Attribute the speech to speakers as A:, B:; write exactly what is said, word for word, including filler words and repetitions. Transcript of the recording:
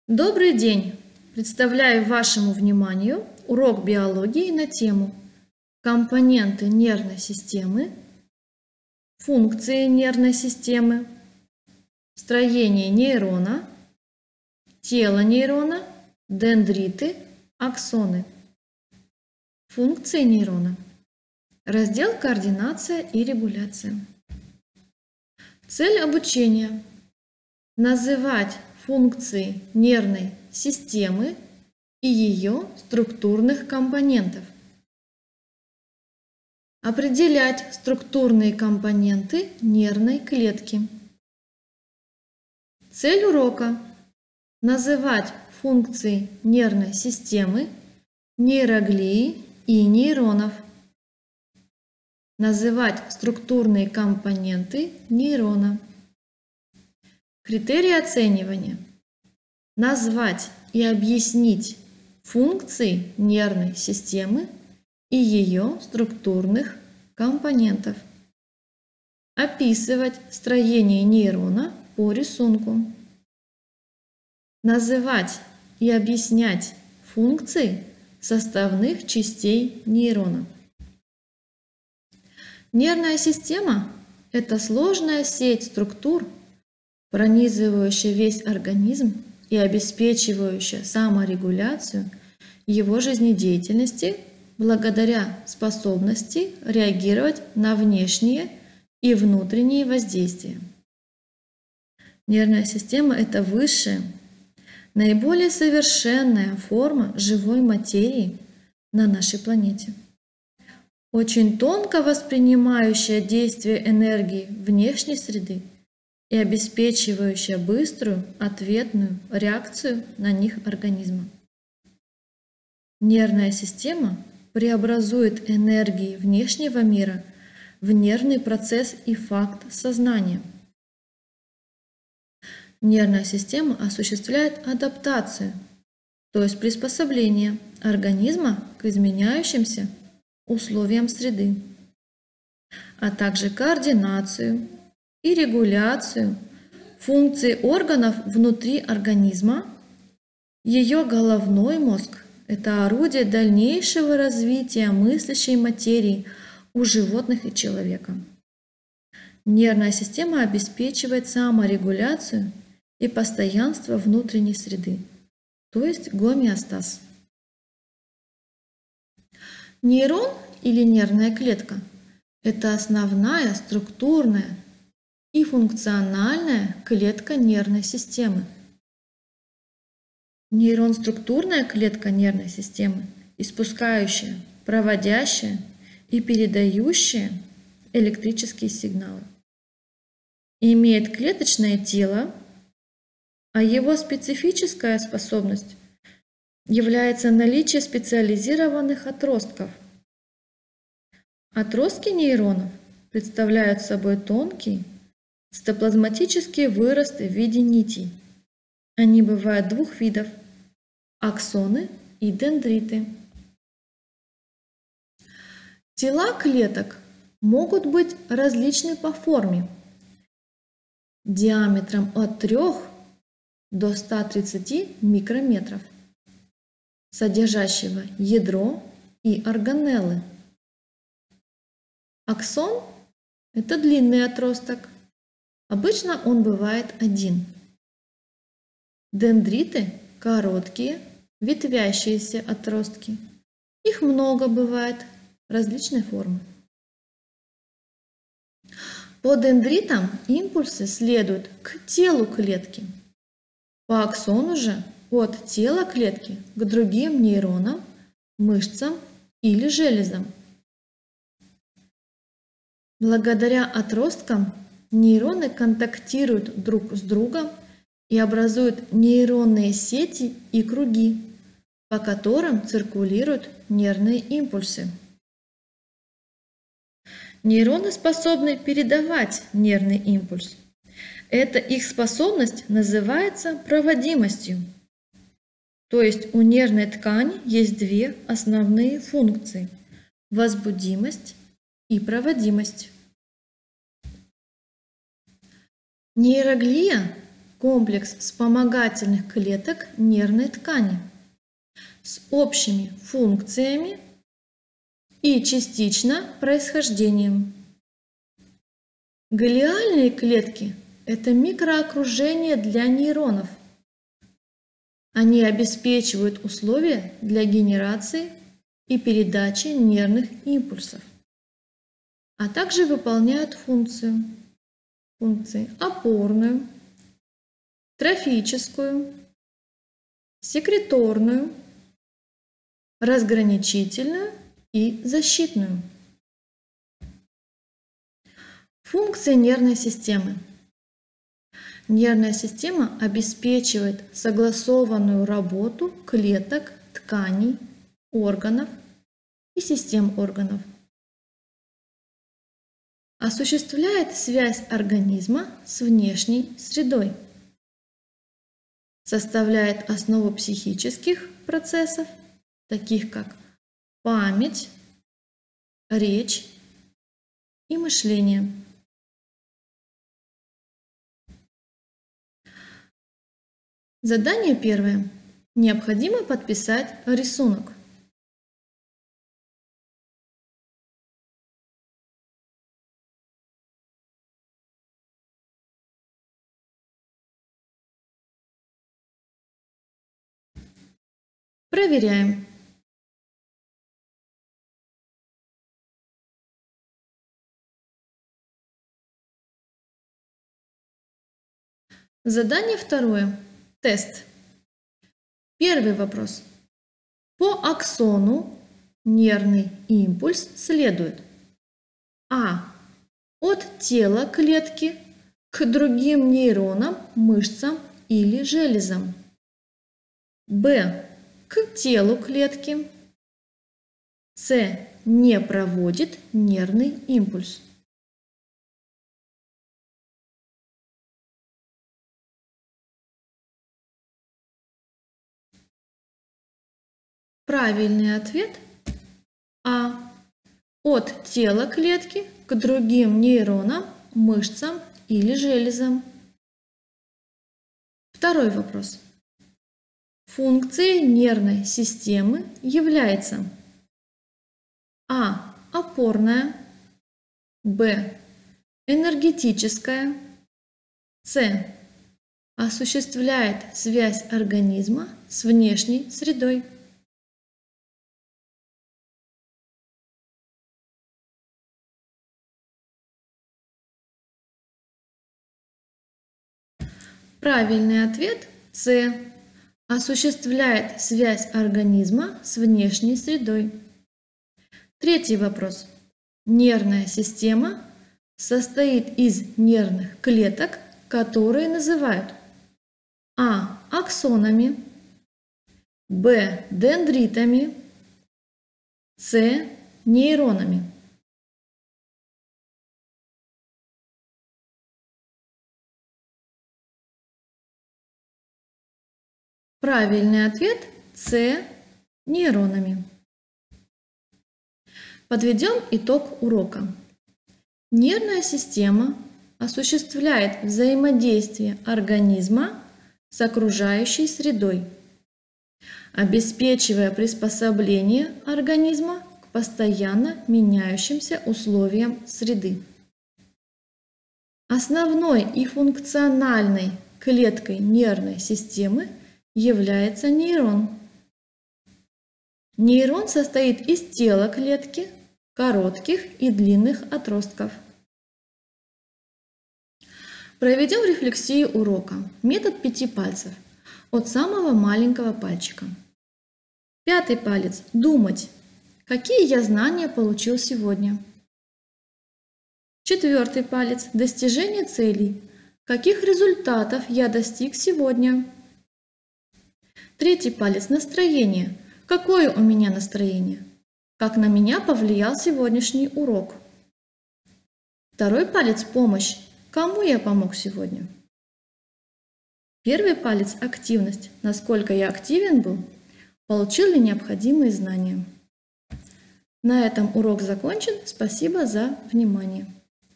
A: Добрый день! Представляю вашему вниманию урок биологии на тему компоненты нервной системы, функции нервной системы, строение нейрона, тело нейрона, дендриты, аксоны. Функции нейрона. Раздел координация и регуляция. Цель обучения. Называть функции нервной системы и ее структурных компонентов. Определять структурные компоненты нервной клетки. Цель урока. Называть функции нервной системы, нейроглии и нейронов. Называть структурные компоненты нейрона. Критерии оценивания. Назвать и объяснить функции нервной системы и ее структурных компонентов. Описывать строение нейрона по рисунку. Называть и объяснять функции составных частей нейрона. Нервная система – это сложная сеть структур, пронизывающая весь организм и обеспечивающая саморегуляцию его жизнедеятельности благодаря способности реагировать на внешние и внутренние воздействия. Нервная система – это высшая, наиболее совершенная форма живой материи на нашей планете, очень тонко воспринимающая действие энергии внешней среды и обеспечивающая быструю ответную реакцию на них организма. Нервная система преобразует энергии внешнего мира в нервный процесс и факт сознания. Нервная система осуществляет адаптацию, то есть приспособление организма к изменяющимся условиям среды, а также координацию и регуляцию функций органов внутри организма. Ее головной мозг – это орудие дальнейшего развития мыслящей материи у животных и человека. Нервная система обеспечивает саморегуляцию и постоянство внутренней среды, то есть гомеостаз. Нейрон или нервная клетка – это основная структурная и функциональная клетка нервной системы. Нейрон – структурная клетка нервной системы, испускающая, проводящая и передающая электрические сигналы. Имеет клеточное тело, а его специфическая способность является наличие специализированных отростков. Отростки нейронов представляют собой тонкие цитоплазматические выросты в виде нитей. Они бывают двух видов – аксоны и дендриты. Тела клеток могут быть различны по форме, диаметром от трёх до ста тридцати микрометров, содержащего ядро и органеллы. Аксон – это длинный отросток. Обычно он бывает один. Дендриты – короткие, ветвящиеся отростки. Их много бывает различной формы. По дендритам импульсы следуют к телу клетки. По аксону же от тела клетки к другим нейронам, мышцам или железам. Благодаря отросткам нейроны контактируют друг с другом и образуют нейронные сети и круги, по которым циркулируют нервные импульсы. Нейроны способны передавать нервный импульс. Эта их способность называется проводимостью. То есть у нервной ткани есть две основные функции – возбудимость и проводимость. Нейроглия комплекс вспомогательных клеток нервной ткани с общими функциями и частично происхождением. Глиальные клетки – это микроокружение для нейронов. Они обеспечивают условия для генерации и передачи нервных импульсов, а также выполняют функцию, функции опорную, трофическую, секреторную, разграничительную и защитную. Функции нервной системы. Нервная система обеспечивает согласованную работу клеток, тканей, органов и систем органов. Осуществляет связь организма с внешней средой. Составляет основу психических процессов, таких как память, речь и мышление. Задание первое. Необходимо подписать рисунок. Проверяем. Задание второе. Тест. Первый вопрос. По аксону нервный импульс следует: А. От тела клетки к другим нейронам, мышцам или железам. Б. К телу клетки. С. Не проводит нервный импульс. Правильный ответ А. От тела клетки к другим нейронам, мышцам или железам. Второй вопрос. Функцией нервной системы является: А. Опорная. Б. Энергетическая. С. Осуществляет связь организма с внешней средой. Правильный ответ С. Осуществляет связь организма с внешней средой. Третий вопрос. Нервная система состоит из нервных клеток, которые называют: А. Аксонами. Б. Дендритами. С. Нейронами. Правильный ответ С. Нейронами. Подведем итог урока. Нервная система осуществляет взаимодействие организма с окружающей средой, обеспечивая приспособление организма к постоянно меняющимся условиям среды. Основной и функциональной клеткой нервной системы является нейрон. Нейрон состоит из тела клетки, коротких и длинных отростков. Проведем рефлексию урока. Метод пяти пальцев. От самого маленького пальчика. Пятый палец. Думать. Какие я знания получил сегодня? Четвертый палец. Достижение целей. Каких результатов я достиг сегодня? Третий палец. Настроение. Какое у меня настроение? Как на меня повлиял сегодняшний урок? Второй палец. Помощь. Кому я помог сегодня? Первый палец. Активность. Насколько я активен был? Получил ли необходимые знания? На этом урок закончен. Спасибо за внимание.